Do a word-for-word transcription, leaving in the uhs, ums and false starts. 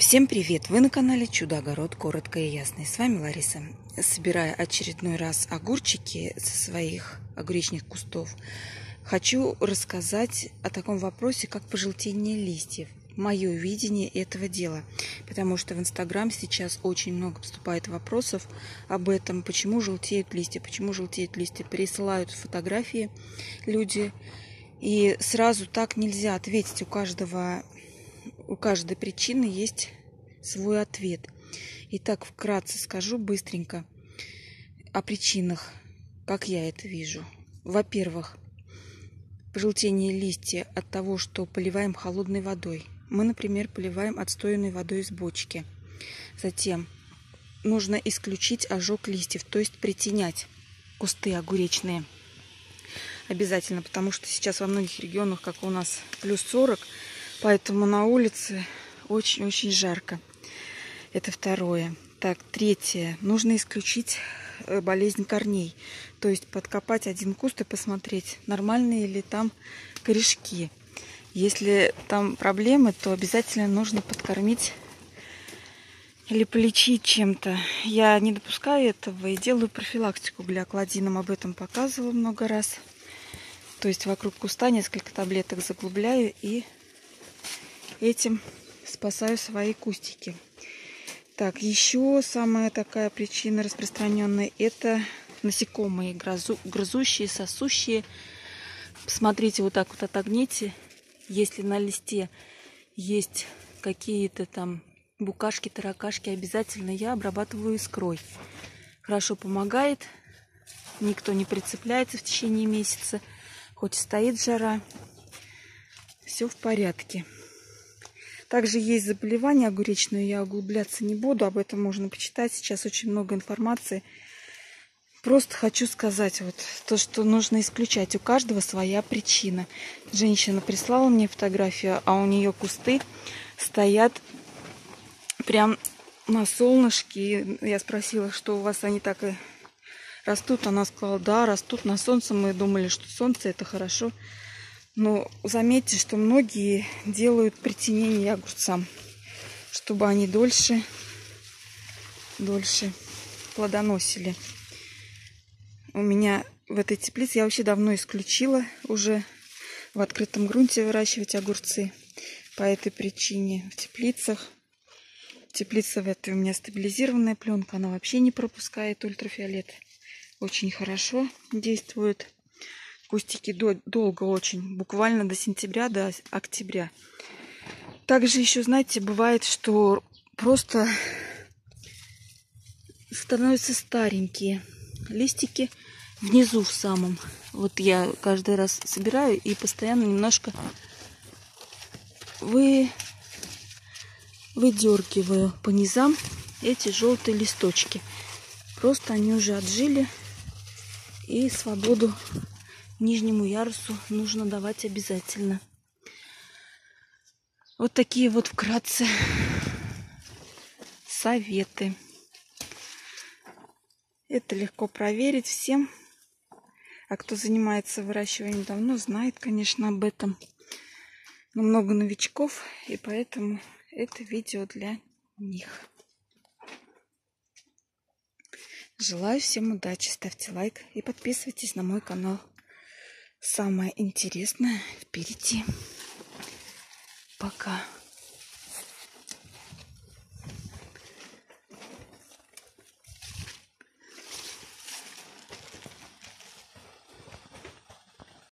Всем привет! Вы на канале Чудо-огород, коротко и ясно. И с вами Лариса. Собирая очередной раз огурчики со своих огуречных кустов, хочу рассказать о таком вопросе, как пожелтение листьев. Мое видение этого дела. Потому что в Инстаграм сейчас очень много поступает вопросов об этом, почему желтеют листья, почему желтеют листья. Присылают фотографии люди. И сразу так нельзя ответить. У каждого... У каждой причины есть свой ответ. Итак, вкратце скажу быстренько о причинах, как я это вижу. Во-первых, пожелтение листьев от того, что поливаем холодной водой. Мы, например, поливаем отстойной водой из бочки. Затем нужно исключить ожог листьев, то есть притенять кусты огуречные. Обязательно, потому что сейчас во многих регионах, как у нас, плюс сорок, поэтому на улице очень-очень жарко. Это второе. Так, третье. Нужно исключить болезнь корней. То есть подкопать один куст и посмотреть, нормальные ли там корешки. Если там проблемы, то обязательно нужно подкормить или полечить чем-то. Я не допускаю этого и делаю профилактику глиокладином. Об этом показывала много раз. То есть вокруг куста несколько таблеток заглубляю и этим спасаю свои кустики. Так, еще самая такая причина распространенная — это насекомые, грызу, грызущие, сосущие. Посмотрите, вот так вот отогните. Если на листе есть какие-то там букашки, таракашки, обязательно я обрабатываю искрой. Хорошо помогает. Никто не прицепляется в течение месяца. Хоть стоит жара, все в порядке. Также есть заболевания огуречные, я углубляться не буду, об этом можно почитать. Сейчас очень много информации. Просто хочу сказать вот то, что нужно исключать. У каждого своя причина. Женщина прислала мне фотографию, а у нее кусты стоят прям на солнышке. Я спросила, что у вас они так и растут. Она сказала, да, растут на солнце. Мы думали, что солнце это хорошо. Но заметьте, что многие делают притенение огурцам, чтобы они дольше, дольше плодоносили. У меня в этой теплице, я вообще давно исключила уже в открытом грунте выращивать огурцы по этой причине. В теплицах, теплица в этой у меня стабилизированная пленка, она вообще не пропускает ультрафиолет. Очень хорошо действует. Кустики долго очень, буквально до сентября, до октября. Также еще, знаете, бывает, что просто становятся старенькие листики внизу в самом. Вот я каждый раз собираю и постоянно немножко вы... выдергиваю по низам эти желтые листочки. Просто они уже отжили, и свободу нижнему ярусу нужно давать обязательно. Вот такие вот вкратце советы. Это легко проверить всем. А кто занимается выращиванием давно, знает, конечно, об этом. Но много новичков, и поэтому это видео для них. Желаю всем удачи. Ставьте лайк и подписывайтесь на мой канал. Самое интересное впереди. Пока.